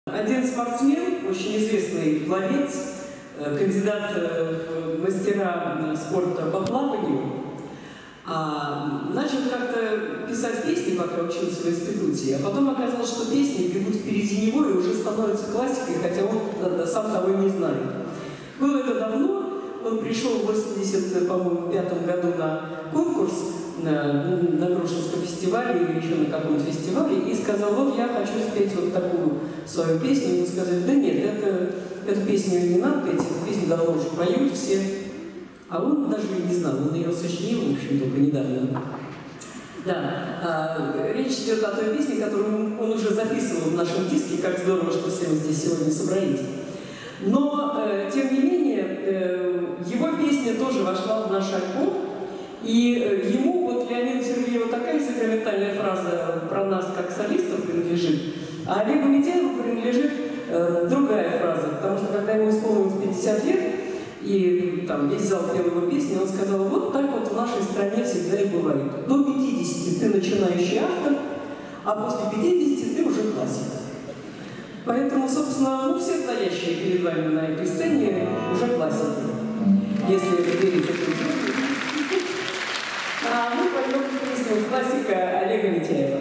Один спортсмен, очень известный пловец, кандидат в мастера спорта по плаванию, начал как-то писать песни, пока учился в институте, а потом оказалось, что песни бегут впереди него и уже становятся классикой, хотя он сам того не знает. Было это давно, он пришел в 85 году на конкурс на Грушинском фестивале или еще на каком-то фестивале и сказал: вот я хочу спеть вот такую свою песню. Ему сказали: да нет, эту песню не надо петь, эту песню давно уже поют все. А он даже не знал, он ее сочинил, в общем, только недавно. Да, речь идет о той песне, которую он уже записывал в нашем диске. Как здорово, что все мы здесь сегодня собрались. Но, тем не менее, его песня тоже вошла в наш альбом. И ему, вот Леониду Сергееву, такая сакраментальная фраза про нас как солистов принадлежит, а Олегу Митяеву принадлежит другая фраза, потому что когда ему исполнилось 50 лет, и там весь зал пел его песни, он сказал: вот так вот в нашей стране всегда и бывает. До 50 ты начинающий автор, а после 50 ты уже классик. Поэтому, собственно, все стоящие перед вами на этой сцене уже классики, если верить этому. А мы пойдем песню классика Олега Митяева.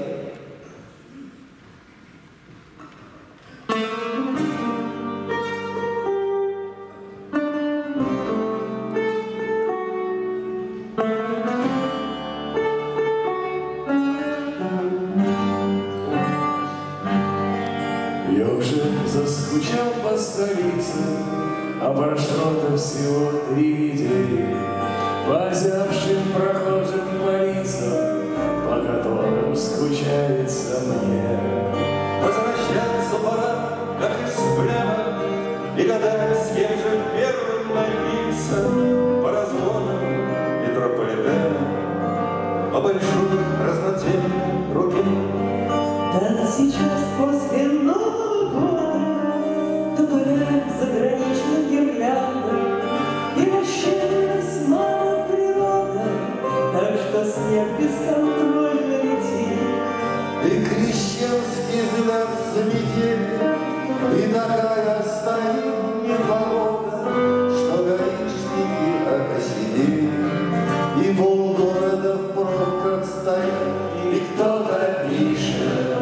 Я уже заскучал по столице, а прошло-то всего 3 недели. По озябшим прохожим по лицам, по которым скучается мне. Возвращаться пора, как из плена, и гадать, с кем же первым напиться. По разводам метрополитена, по большой разноцветной руке. Да сейчас после Нового года то горят заграничных гирляндах, и расщелилась мало природа, так что снег бесконтрольно летит. И крещенский взгляд с метели, и такая стоит непогода, что гаишники окосили, и полгорода в пробках стоит, и кто-то пишет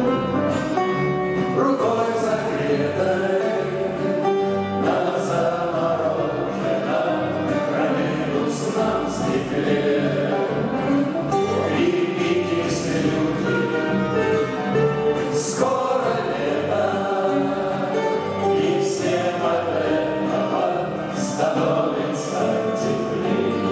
рукой согретой на замороженном троллейбусном стекле. Крепите слюни, скоро лето, и всем от этого становится теплее.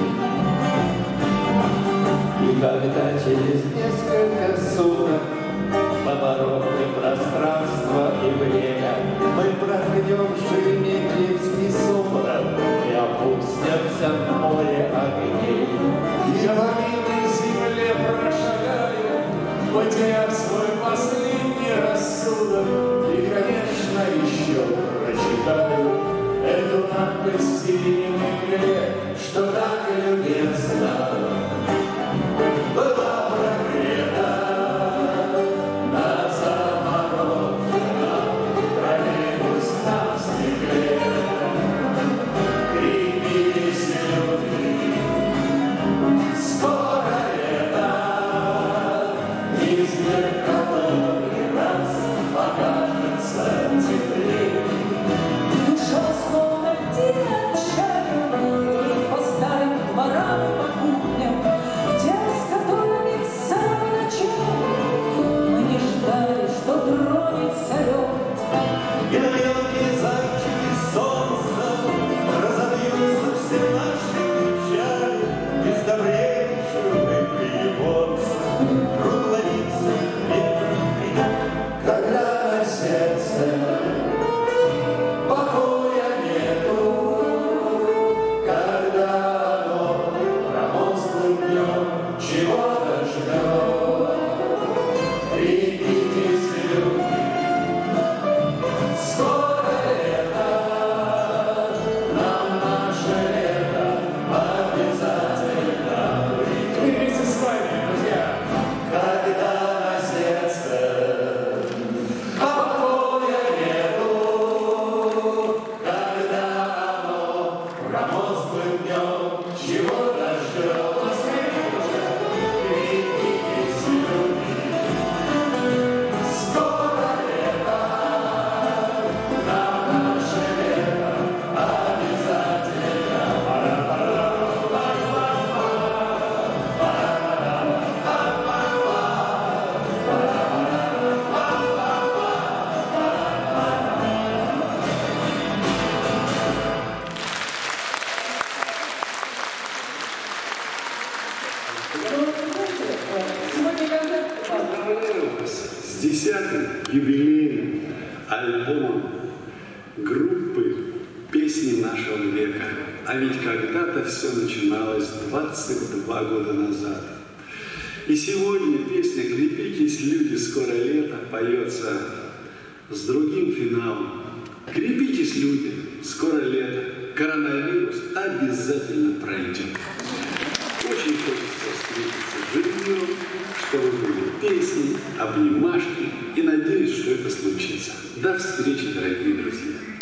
И когда через несколько суток поворотны пространство и время мы пройдем Шереметьевский сумрак и опустимся в море огней. Я по милой земле прошагаю, потеряв свой последний рассудок, и, конечно, еще прочитаю эту надпись в синем мгле, что так любезно была прогрета на замороженном троллейбусном стекле. Крепились люди, скоро лето, из который раз покажется теплее. Душа словно птица альбом группы «Песни нашего века». А ведь когда-то все начиналось 22 года назад. И сегодня песня «Крепитесь, люди, скоро лето» поется с другим финалом. Крепитесь, люди, скоро лето, коронавирус обязательно пройдет. Очень хочется встретиться живьем, чтобы были песни, обнимашки, и надеюсь, что это случится. До встречи, дорогие друзья!